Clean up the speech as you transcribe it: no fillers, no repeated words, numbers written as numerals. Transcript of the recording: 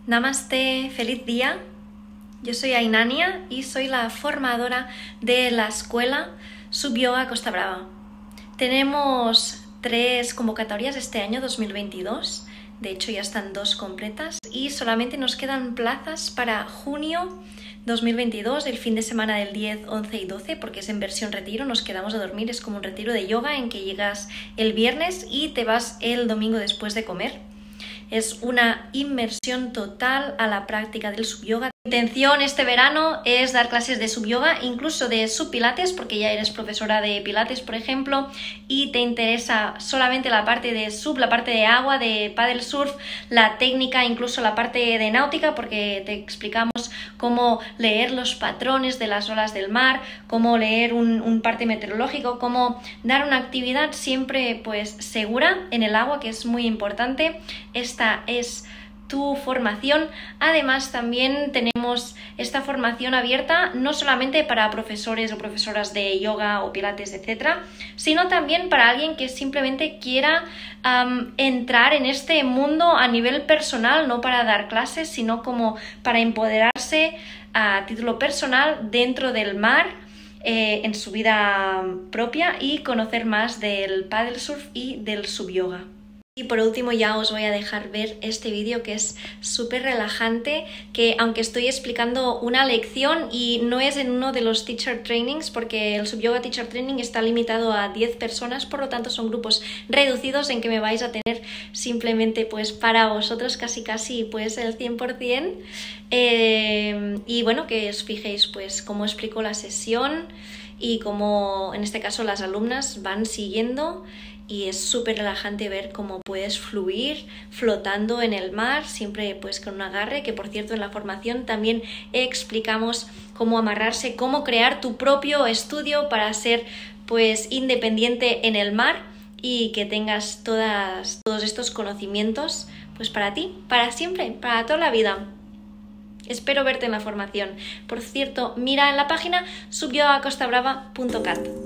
Namaste, feliz día. Yo soy Ainania y soy la formadora de la escuela Subyoga Costa Brava. Tenemos 3 convocatorias este año 2022, de hecho ya están 2 completas y solamente nos quedan plazas para junio 2022, el fin de semana del 10, 11 y 12, porque es en versión retiro, nos quedamos a dormir, es como un retiro de yoga en que llegas el viernes y te vas el domingo después de comer. Es una inmersión total a la práctica del subyoga. Mi intención este verano es dar clases de subyoga, incluso de subpilates, porque ya eres profesora de pilates, por ejemplo, y te interesa solamente la parte de sub, la parte de agua, de paddle surf, la técnica, incluso la parte de náutica, porque te explicamos cómo leer los patrones de las olas del mar, cómo leer un parte meteorológico, cómo dar una actividad siempre pues segura en el agua, que es muy importante. Esta es tu formación. Además también tenemos esta formación abierta no solamente para profesores o profesoras de yoga o pilates, etcétera, sino también para alguien que simplemente quiera entrar en este mundo a nivel personal, no para dar clases, sino como para empoderarse a título personal dentro del mar, en su vida propia, y conocer más del paddle surf y del subyoga. Y por último ya os voy a dejar ver este vídeo que es súper relajante, que aunque estoy explicando una lección y no es en uno de los teacher trainings, porque el Subyoga Teacher Training está limitado a 10 personas, por lo tanto son grupos reducidos en que me vais a tener simplemente pues para vosotros casi pues el 100%. Y bueno, que os fijéis pues cómo explico la sesión y cómo en este caso las alumnas van siguiendo. Y es súper relajante ver cómo puedes fluir flotando en el mar, siempre pues con un agarre, que por cierto en la formación también explicamos cómo amarrarse, cómo crear tu propio estudio para ser pues independiente en el mar y que tengas todos estos conocimientos pues para ti, para siempre, para toda la vida. Espero verte en la formación. Por cierto, mira en la página subyogacostabrava.cat.